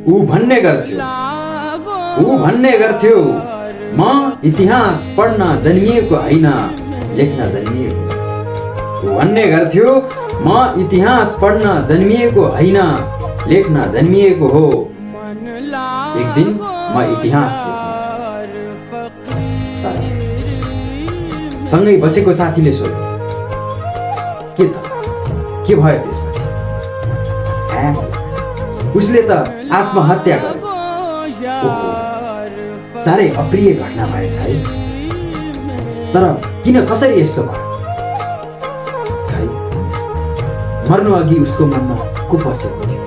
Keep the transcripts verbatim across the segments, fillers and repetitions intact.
ऊ भन्ने गर्थ्यो ऊ भन्ने गर्थ्यो म इतिहास पढ्न जन्मिएको हैन लेख्न जन्मिएको। ऊ भन्ने गर्थ्यो म इतिहास पढ्न जन्मिएको हैन लेख्न जन्मिएको हो। एक दिन म इतिहास लेख्नेछु। सँगै बसेको साथीले सोध्यो के त के भयो त्यसपछि? उसले त आत्महत्या गर्यो। साह्रै अप्रिय घटना भएछ है। तर किन कसरी यस्तो भयो? मर्नु अघि उसको मनमा को पसेको थियो?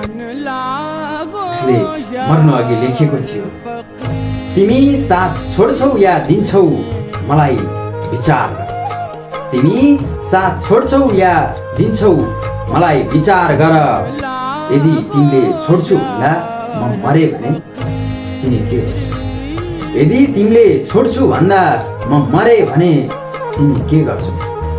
उसले मर्नु अघि लेखेको थियो तिमी साथ छोड्छौ या दिन्छौ मलाई विचार गर। तिमी साथ छोड्छौ या दिन्छौ मलाई विचार गर। यदि तिमीले छोड्छु भन्दा म मरे भने तिमी के गर्छौ? यदि तिमीले छोड्छु भन्दा म मरे भने तिमी के गर्छौ?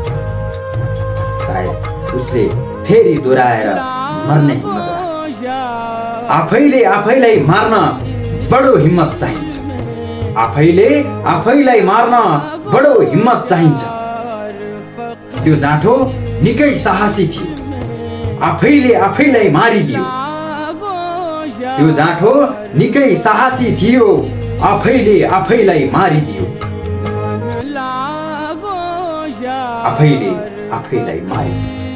सायद उसले फेरि दोहोऱ्याएर मर्ने हिम्मत राख्यो। आफैले आफैलाई मार्न बडो हिम्मत चाहिन्छ। आफैले आफैलाई मार्न बडो हिम्मत चाहिन्छ। त्यो जाँठो निकै साहसी थियो। आफैले आफैलाई मारिदियो। त्यो जाँठो निकै साहसी थियो। आफैले आफैलाई मारिदियो। आफैले आफैलाई मारिदियो।